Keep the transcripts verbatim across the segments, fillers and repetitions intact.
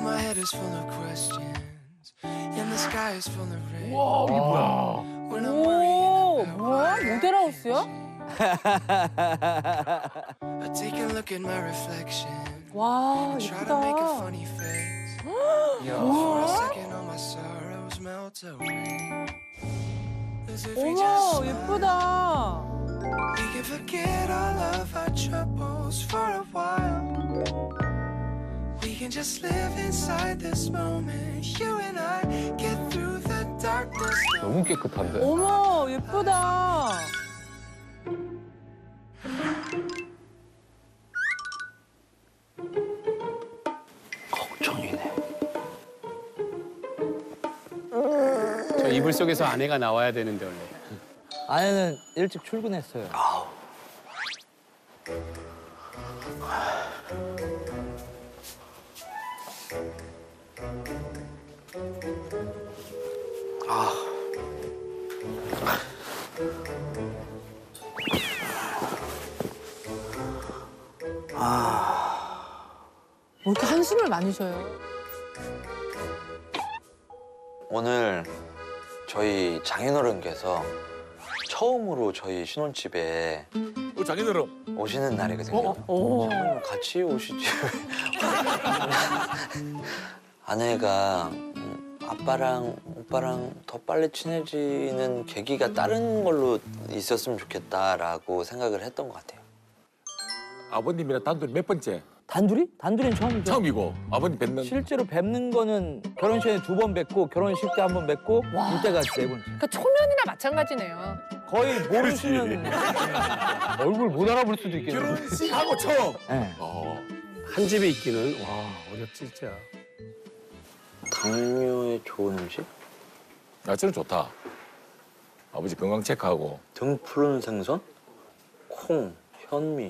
my head is full of questions and the sky is full of rain. 와, 이게 뭐야? 오, 뭐야? 모델하우스야? I take a look at my reflection. 와, Try to make a 예쁘다. funny face. For a second all my sorrows melt away. As if we just 어머, smile. 예쁘다. We can forget all of our troubles for a while. We can just live inside this moment. You and I get through the darkness. 너무 깨끗한데? 어머, 예쁘다. 걱정이네. 저 이불 속에서 아내가 나와야 되는데 원래. 아내는 일찍 출근했어요. 아우. 아. 아. 왜 이렇게 한숨을 많이 쉬어요? 오늘 저희 장인어른께서 처음으로 저희 신혼집에 어, 장인어른. 오시는 날이거든요. 오. 장인어른 같이 오시지. 아내가 음, 아빠랑 오빠랑 더 빨리 친해지는 계기가 다른 걸로 있었으면 좋겠다라고 생각을 했던 것 같아요. 아버님이랑 단둘이 몇 번째? 단둘이? 단둘이는 처음이죠. 처음이고 아버님 뵙는. 실제로 뵙는 거는 결혼식에 두 번 뵙고 결혼식 때 한 번 뵙고 이때가 네 번째. 그러니까 초면이나 마찬가지네요. 거의 모르시는 얼굴 못 알아볼 수도 있겠네. 결혼식하고 처음. 네. 어. 한 집에 있기는 와 어렵지 진짜. 당뇨에 좋은 음식? 야채는 좋다. 아버지 건강 체크하고. 등 푸른 생선? 콩, 현미.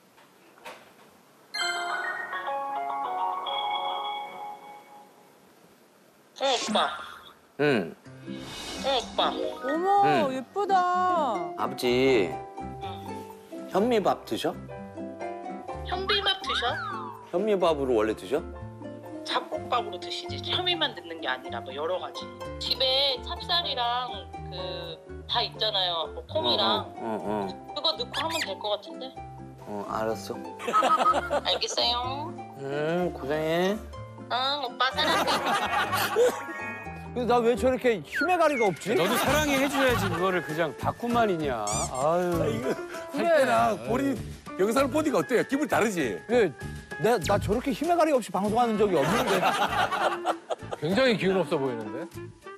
어, 오빠. 응. 어, 오빠. 어머, 응. 예쁘다. 아버지 현미밥 드셔? 현미밥 드셔? 현미밥으로 원래 드셔? 잡곡밥으로 드시지. 현미만 넣는 게 아니라 뭐 여러 가지. 집에 찹쌀이랑 그 다 있잖아요. 뭐 콩이랑 어, 어, 어. 그거 넣고 하면 될 것 같은데. 어, 알았어. 알겠어요. 음, 고생해. 응, 오빠 사랑해. 나 왜 저렇게 힘의 가리가 없지? 너도 사랑해 해줘야지 그거를 그냥 받고만이냐. 아유. 할 때랑 본인 영상을 보니까 어때요? 기분이 다르지? 왜, 내, 나 저렇게 힘의 가리가 없이 방송하는 적이 없는데. 굉장히 기운 없어 보이는데.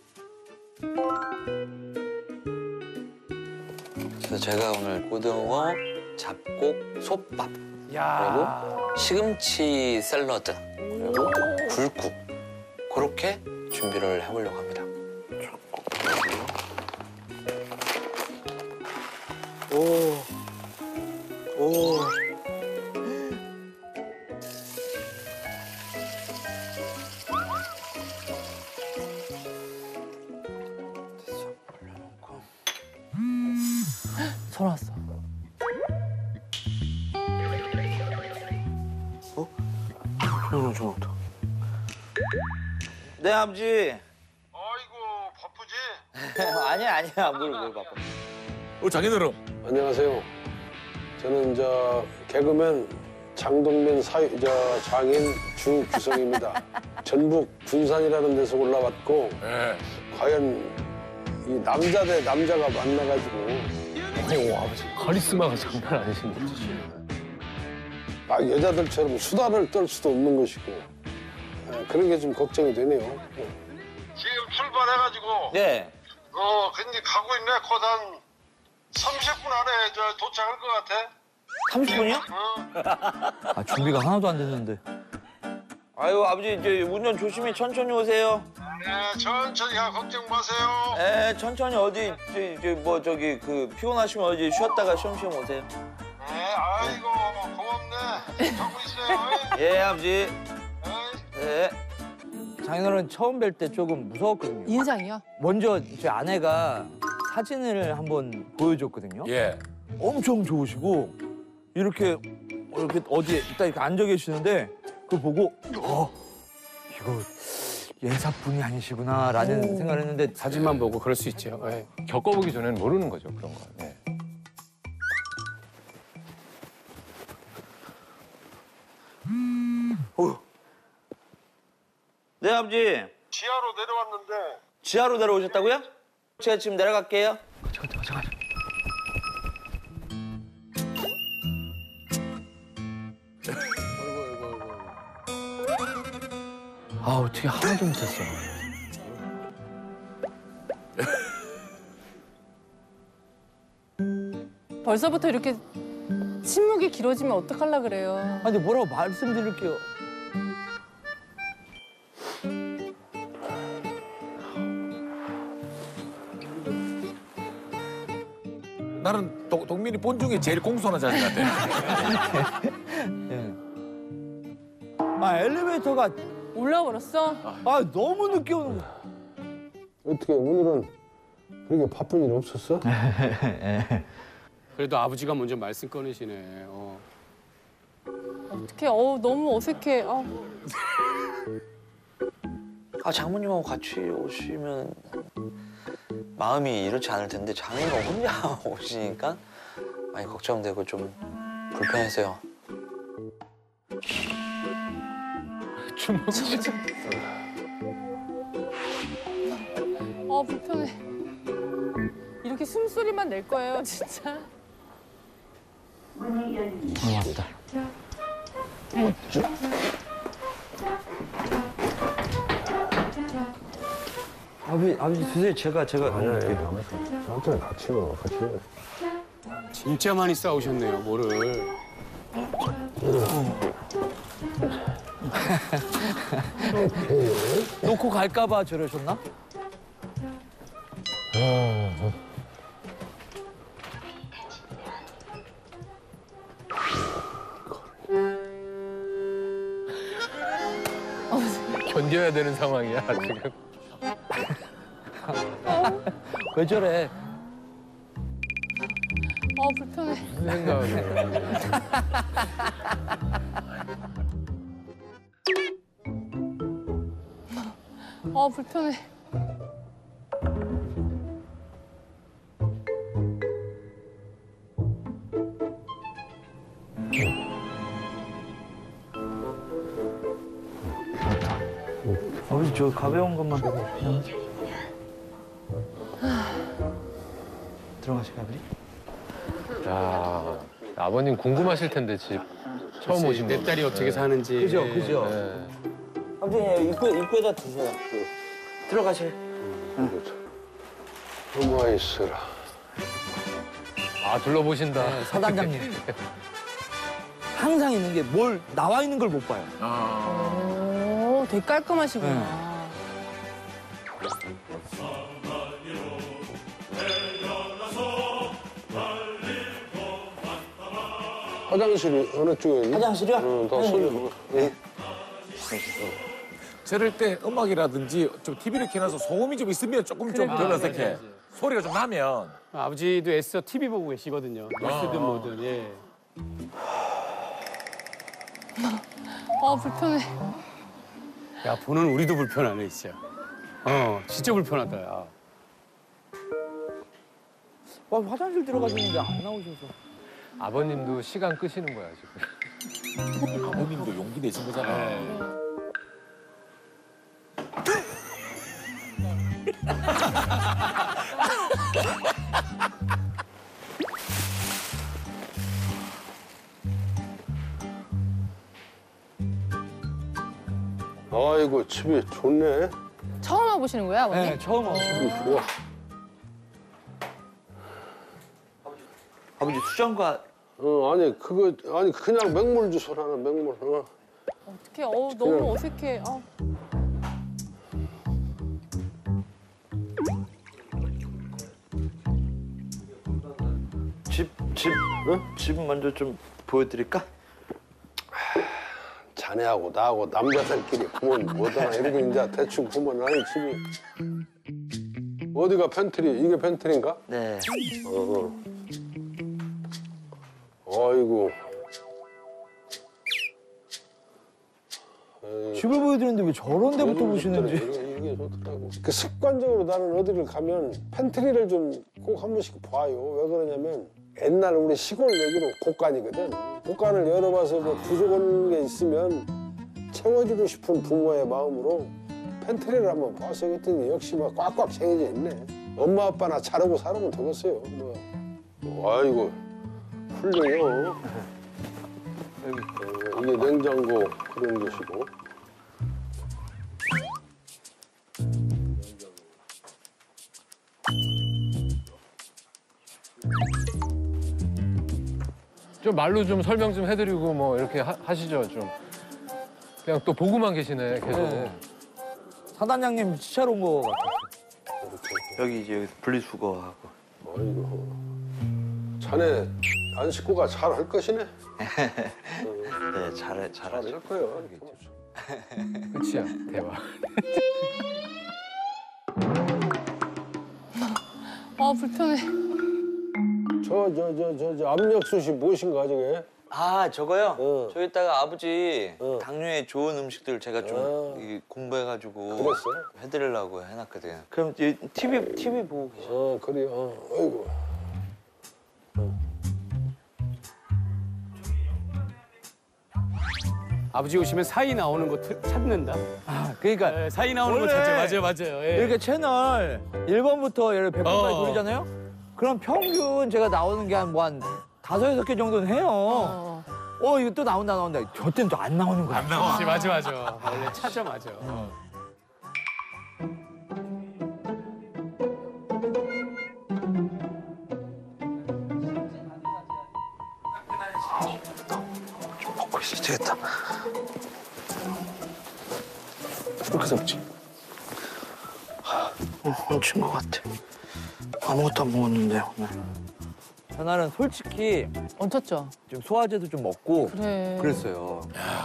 그래서 제가 오늘 고등어, 잡곡, 솥밥, 야. 그리고 시금치 샐러드, 그리고 굴국 그렇게 준비를 해보려고 합니다. 오, 오. 됐어, 올려놓고. 전화 왔어. 어? 전화 전화 왔다. 네, 아버지. 아이고 바쁘지? 아니야, 아니야. 뭘, 뭘 바빠. 어, 장인어른. 안녕하세요. 저는 저 개그맨 장동민 사회 저 장인 주구성입니다. 전북 군산이라는 데서 올라왔고 예. 과연 이 남자 대 남자가 만나가지고 아니, 오, 아버지 카리스마가 장난 아니신데. 막 여자들처럼 수다를 떨 수도 없는 것이고 예, 그런 게 좀 걱정이 되네요. 예. 지금 출발해가지고 네. 어 근데 가고 있네. 곧 한 삼십 분 안에 저 도착할 것 같아. 삼십 분이요? 어. 아, 준비가 하나도 안 됐는데. 아유, 아버지, 이제 운전 조심히 천천히 오세요. 네, 천천히 가 걱정 마세요. 에, 천천히 어디, 저, 저, 뭐, 저기, 그, 피곤하시면 어디 쉬었다가 쉬엄쉬엄 오세요. 네, 아이고 고맙네. 가고 있어요. 예, 아버지. 네. 네. 장인어른 처음 뵐 때 조금 무서웠거든요. 인상이요? 먼저 제 아내가 사진을 한번 보여줬거든요. 예. 엄청 좋으시고 이렇게 이렇게 어디에 딱 이렇게 앉아 계시는데 그걸 보고 어, 이거 예사분이 아니시구나라는 생각을 했는데 사진만 보고 그럴 수 있죠. 예. 겪어보기 전에는 모르는 거죠, 그런 거. 네. 네, 아버지. 지하로 내려왔는데 지하로 내려오셨다고요? 제가 지금 내려갈게요. 가자 가자 가자 가자. 아 어떻게 하나도 못했어. 벌써부터 이렇게 침묵이 길어지면 어떡하려 그래요. 아 근데 뭐라고 말씀드릴게요. 나는 동, 동민이 본 중에 제일 공손한 자식 같아. 예. 아 엘리베이터가 올라와 버렸어? 아 너무 늦게 오는 거. 어떻게 오늘은 그렇게 바쁜 일 없었어? 그래도 아버지가 먼저 말씀 꺼내시네. 어. 어떡해. 어우, 너무 어색해. 아, 아, 장모님하고 같이 오시면 마음이 이렇지 않을 텐데 장인가 혼자 오시니까 많이 걱정되고 좀 불편했어요. 아, 불편해. 이렇게 숨소리만 낼 거예요, 진짜. 아 맞다. 아버지 아버지 드세요. 제가 제가 아니야, 천천히 같이 먹어, 같이 먹어. 진짜 많이 싸우셨네요, 뭐를. 놓고 갈까봐 저러셨나? 견뎌야 되는 상황이야, 지금. 왜 저래? 아, 불편해. 생각을. 아, 불편해. 아버지 저 가벼운 것만 그냥 들어가실까요, 아버지? 야, 아버님 궁금하실 텐데, 집. 처음 오신 내 분. 딸이 어떻게 사는지. 그죠, 그죠. 네. 아버지 입구 입구에다 두세요. 들어가세요. 어머 있어라. 아, 둘러보신다. 네, 사단장님. 항상 있는 게 뭘 나와 있는 걸 못 봐요. 오, 되게 깔끔하시구나. 화장실이 어느 쪽에 있니? 화장실이요? 응, 나 손. 응. 저럴 때 음악이라든지 좀 티비를 켜놔서 소음이 좀 있으면 조금 좀 덜 어색해. 소리가 좀 나면. 아버지도 애써 티비 보고 계시거든요. 뉴스든 뭐든, 예. 아, 불편해. 야, 보는 우리도 불편하네, 진짜. 어, 진짜 불편하다, 야. 와, 화장실 들어가시는데 안 나오셔서. 아버님도 시간 끄시는 거야, 지금. 아버님도 용기 내신 거잖아. 아이고 집이 좋네. 처음 와보시는 거야, 아버님? 네, 처음 와보시는 집이 좋아. 아버지 수정과 어 아니 그거 아니 그냥 맹물 주소라는 맹물. 어. 어떡해. 어우, 너무 어색해. 아. 집 집 응? 집 먼저 좀 보여드릴까? 자네하고 나하고 남자들끼리 보면 뭐더나 이러고 이제 대충 보면 아니 집이 어디가 팬트리 이게 팬트리인가? 네. 어. 아이고. 에, 집을 보여드렸는데 왜 저런 데부터 요즘 보시는지. 집들은 이게, 이게 좋더라고. 그 습관적으로 나는 어디를 가면 팬트리를 좀 꼭 한 번씩 봐요. 왜 그러냐면 옛날 우리 시골 얘기로 곡간이거든. 곡간을 열어봐서 뭐 부족한 게 있으면 채워주고 싶은 부모의 마음으로 팬트리를 한번 봐서 그랬더니 역시 막 꽉꽉 채워져 있네. 엄마 아빠나 잘하고 살으면 되겠어요. 뭐. 아이고 훌륭해요. 어, 이게 냉장고 그런 것이고. 좀 말로 좀 설명 좀 해드리고 뭐 이렇게 하, 하시죠 좀. 그냥 또 보고만 계시네 계속. 네. 사단장님 치차로 온 거 같아. 여기 이제 여기 분리수거하고. 아이고. 자네 안 식구가 잘 할 것이네. 네, 잘해, 잘하죠. 잘할 거예요. 끝이야 대박. 아 불편해. 저 저 저 저 저 압력솥이 무엇인가 저게? 아, 저거요? 어. 저 이따가 아버지 어. 당뇨에 좋은 음식들 제가 좀 어. 이 공부해가지고 그랬어? 해드리려고 해놨거든요. 그럼 이 티비 티비 보고 계셔. 어 그래요. 어. 아이고. 아버지 오시면 사이 나오는 거 트- 찾는다. 아, 그러니까 네, 사이 나오는 거 원래 찾죠. 맞아요, 맞아요. 예. 이렇게 채널 일 번부터 예를 백 번까지 어. 돌리잖아요? 그럼 평균 제가 나오는 게 한 뭐 한 다섯, 여섯 개 정도는 해요. 어. 어, 이거 또 나온다, 나온다. 저 때는 또 안 나오는 거야. 그렇지, 맞아, 맞아. 원래 찾아, 맞아. 어. 먹고 있어야 되겠다. 그렇게 잡지. 어, 훔친 것 같아. 아무것도 안 먹었는데 오늘. 전날은 솔직히 얹혔죠. 좀 소화제도 좀 먹고 그래. 그랬어요.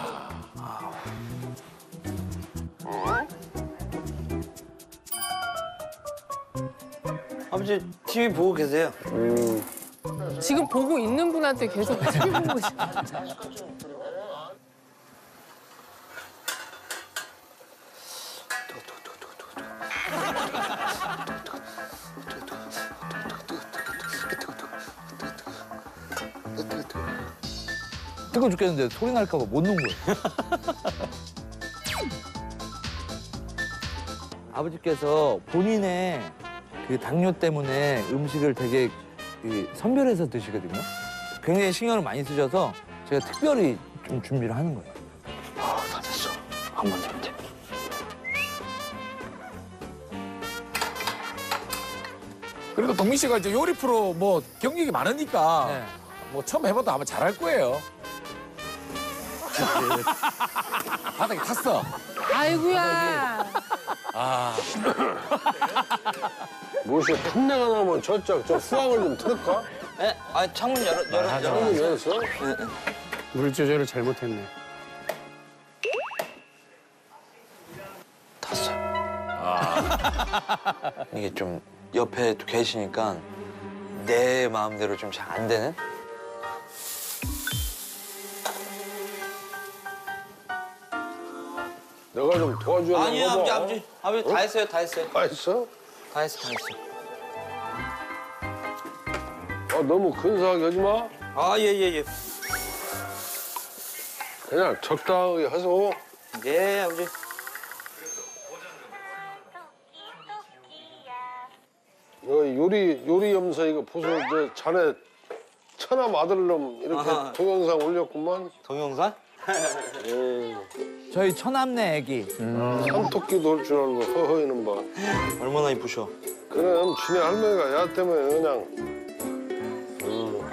아버지 티비 보고 계세요. 음. 지금 보고 있는 분한테 계속 티비 보고 싶어. 뜨거워 죽겠는데 소리 날까 봐 못 놓은 거예요. 아버지께서 본인의 그 당뇨 때문에 음식을 되게 그 선별해서 드시거든요. 굉장히 신경을 많이 쓰셔서 제가 특별히 좀 준비를 하는 거예요. 아, 다 됐어. 어머님한테. 그리고 동민 씨가 이제 요리 프로 뭐 경력이 많으니까 네. 뭐 처음 해봐도 아마 잘할 거예요. 바닥에 탔어. 아이고야. 아, 무엇이 탐내가 나면 저쪽 저 수학을 좀 틀을까? 예? 아, 창문 열어, 열어, 열어. 창문 열었어? 물 조절을 잘못했네. 탔어. 이게 좀 옆에 또 계시니까 내 마음대로 좀 잘 안 되는? 내가 좀 도와줘야 되는 아니요, 거 아버지, 봐. 아버지. 아버지 다 했어요, 다 했어요. 아, 있어? 다 했어, 다 했어. 아, 너무 근사하게 하지 마. 아, 예, 예, 예. 그냥 적당하게 해서. 예, 아버지. 여기 요리 요리 염소 이거 보소 저 자네 처남 아들놈 이렇게 아하. 동영상 올렸구만. 동영상? 예. 저희 처남네 애기. 산토끼도 올 줄 알고 허허이는 봐. 얼마나 이쁘셔. 그럼 지네 할머니가 야 때문에 그냥. 음.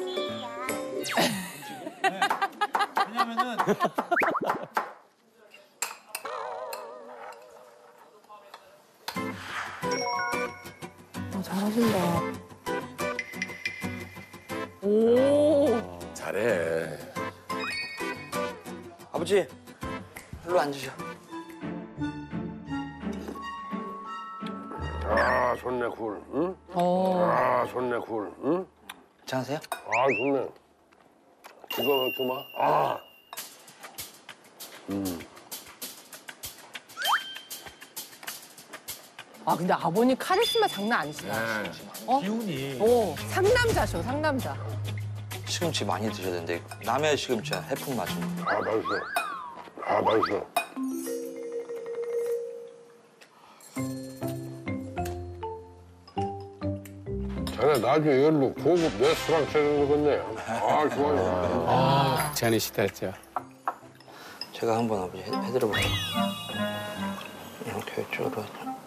왜냐면은 어, 잘하신다. 오. 잘해. 아버지, 일로 앉으셔. 아 좋네 굴. 응? 어. 아 좋네 굴. 응? 괜찮으세요? 아 좋네. 기가 막히마. 아. 음. 아 근데 아버님 카리스마 장난 아니시다. 어? 기운이. 오 상남자셔 상남자. 시금치 많이 드셔야 되는데 남해 시금치야 해풍 맞은 거. 아 맛있어. 아 맛있어. 자네 나중에 이걸로 고급 레스토랑 차리는 거겠네. 아 좋아요. 아, 괜찮으시다, 진짜. 제가 한번 아버지 해, 해드려볼게요. 이렇게 이쪽으로.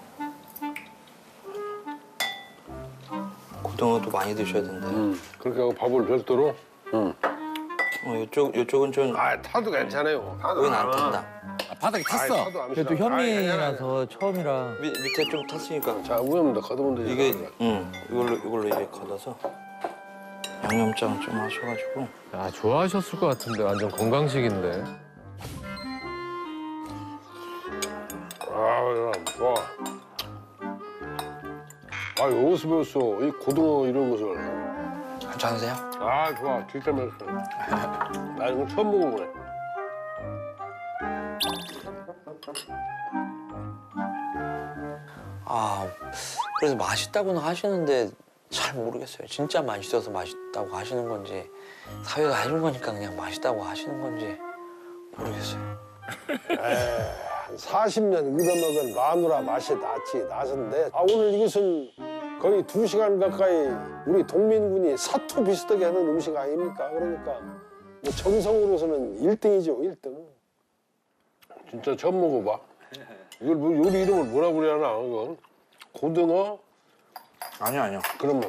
고등어도 많이 드셔야 된대. 음, 그렇게 하고 밥을 별도로. 음. 어, 이쪽 이쪽은 좀 아 타도 괜찮아요. 타도 여긴 안 탄다. 아, 바닥에 아이, 탔어. 타도 안 그래도 싫어. 아이, 현미라서 처음이라. 밑, 밑에 좀 탔으니까 자 위에만 더 걷으면 되지. 이게 응 이걸로 이걸로 이제 걷어서 양념장 좀 하셔가지고. 아 좋아하셨을 것 같은데 완전 건강식인데. 아 좋아. 아 어디서 배웠어? 이 고등어 이런 것을. 괜찮으세요? 아 좋아 진짜 맛있어. 나 이거 처음 먹어보네. 아 그래서 맛있다고는 하시는데 잘 모르겠어요. 진짜 맛있어서 맛있다고 하시는 건지 사회가 해준 거니까 그냥 맛있다고 하시는 건지 모르겠어요. 한 사십 년 얻어먹은 마누라 맛이 낫지 낫은데 아 오늘 이것은 거의 두 시간 가까이 우리 동민군이 사투 비슷하게 하는 음식 아닙니까? 그러니까 뭐 정성으로서는 일 등이죠 일 등. 진짜 처음 먹어봐. 이걸 뭐 요리 이름을 뭐라 그래야 하나 이건? 고등어? 아니요 아니요. 그러면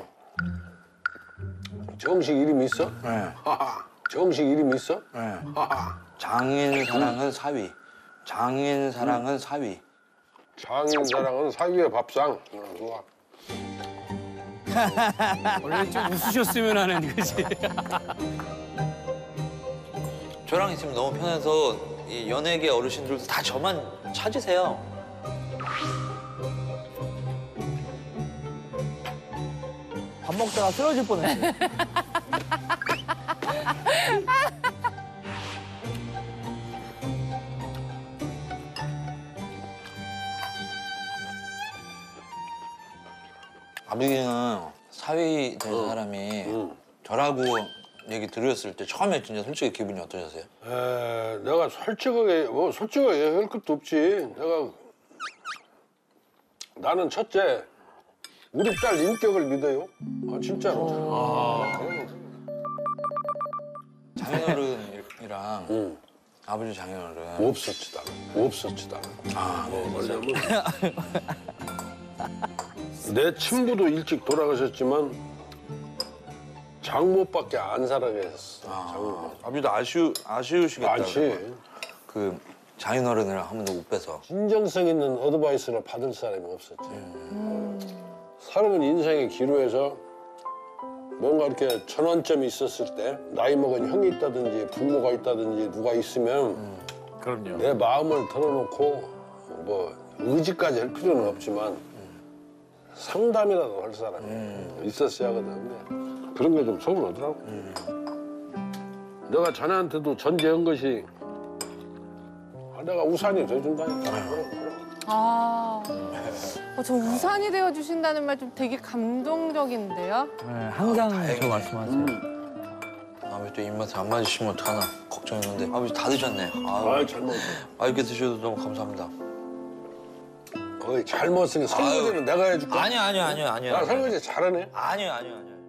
정식 이름이 있어? 네. 하하. 정식 이름이 있어? 네. 하하. 장인 사랑은 사위. 장인 사랑은 사위. 장인 사랑은 사위의 밥상. 어, 좋아. 원래 좀 웃으셨으면 하는 거지. 저랑 있으면 너무 편해서 이 연예계 어르신들도 다 저만 찾으세요. 밥 먹다가 쓰러질 뻔했어요. 아버지는 사위 될 사람이 응. 저라고 얘기 들으셨을 때 처음에 진짜 솔직히 기분이 어떠셨어요? 에, 내가 솔직하게 뭐 솔직하게 얘기할 것도 없지. 내가 나는 첫째 우리 딸 인격을 믿어요. 아 진짜로. 아, 장인어른이랑 응. 아버지 장인어른 없었지 나는. 없었지 나는. 아, 뭐 뭐냐면 내 친구도 일찍 돌아가셨지만 장모밖에 안 살아계셨어. 아, 장모. 아버지도 아쉬우, 아쉬우시겠다. 많지. 그 장인어른이랑 한 번도 못 뵈서. 진정성 있는 어드바이스를 받을 사람이 없었지. 사람은 인생의 기로에서 뭔가 이렇게 전환점이 있었을 때 나이 먹은 형이 있다든지 부모가 있다든지 누가 있으면 그럼요. 내 마음을 털어놓고 뭐 의지까지 할 필요는 없지만 상담이라도 할 사람이 있었어야 하거든. 근데 그런 게 좀 서운하더라고. 내가 자네한테도 전제한 것이 아, 내가 우산이 돼준다니까. 그럼, 그럼. 아, 어, 저 우산이 되어 주신다는 말 좀 되게 감동적인데요. 네, 항상 저 말씀하세요. 아버지 또 입맛에 안 맞으시면 어떡하나 걱정했는데 아버지 다 드셨네. 아유, 아이 잘 먹었어. 아, 이렇게 드셔도 너무 감사합니다. 어이 잘 먹었으니 설거지는 내가 해줄까? 아니요, 아니요, 아니요, 아니요. 나 설거지 잘하네. 아니요, 아니요, 아니요.